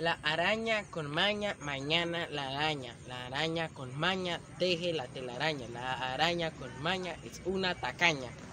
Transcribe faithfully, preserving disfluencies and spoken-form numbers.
La araña con maña, mañana la araña. La araña con maña teje la telaraña. La araña con maña es una tacaña.